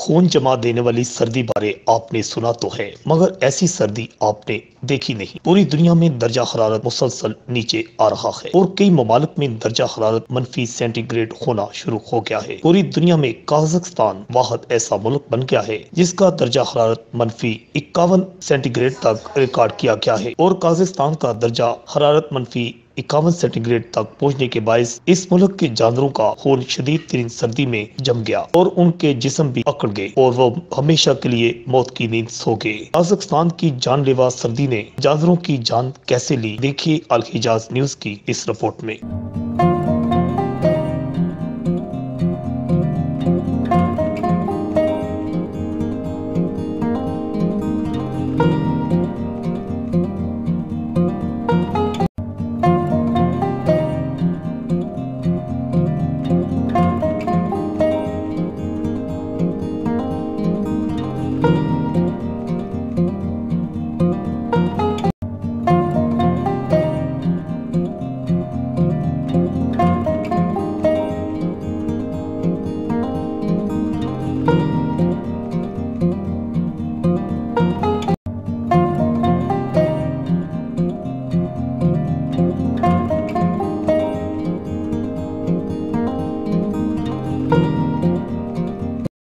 खून जमा देने वाली सर्दी बारे आपने सुना तो है, मगर ऐसी सर्दी आपने देखी नहीं। पूरी दुनिया में दर्जा हरारत मुसलसल नीचे आ रहा है और कई ममालिक में दर्जा हरारत मनफी सेंटीग्रेड होना शुरू हो गया है। पूरी दुनिया में काजाकिस्तान वाहद ऐसा मुल्क बन गया है जिसका दर्जा हरारत मनफी 51 सेंटीग्रेड तक रिकॉर्ड किया गया है और काजाकिस्तान का दर्जा हरारत मनफी 51 सेंटीग्रेड तक पहुंचने के बायस इस मुल्क के जानवरों का खून शदीद तरीन सर्दी में जम गया और उनके जिस्म भी अकड़ गए और वो हमेशा के लिए मौत की नींद सो गए। काजाकिस्तान की जानलेवा सर्दी ने जानवरों की जान कैसे ली, देखिए अल हिजाज न्यूज की इस रिपोर्ट में।